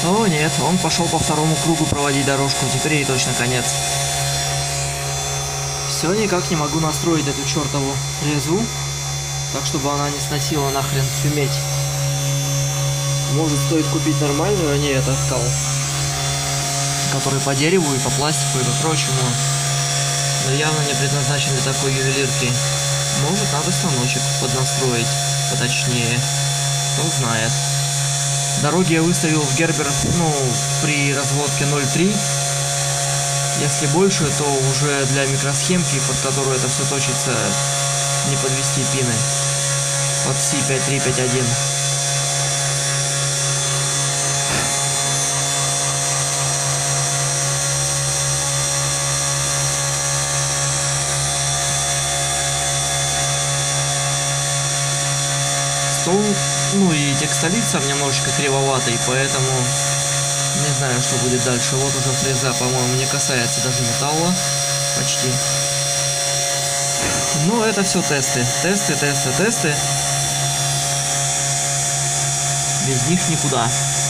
О нет, он пошел по второму кругу проводить дорожку, теперь ей точно конец. Все никак не могу настроить эту чертову резу, так чтобы она не сносила нахрен всю медь. Может, стоит купить нормальную, а не этот кал, который по дереву и по пластику и по прочему, но явно не предназначен для такой ювелирки. Может, надо станочек поднастроить поточнее, кто знает. Дороги я выставил в Гербер, при разводке 0.3. Если больше, то уже для микросхемки, под которую это все точится, не подвести пины. Под C5351. Стол, и текстолит сам немножечко кривоватый, поэтому не знаю, что будет дальше. Вот уже фреза, по-моему, не касается даже металла. Почти. Но это все тесты. Тесты. Без них никуда.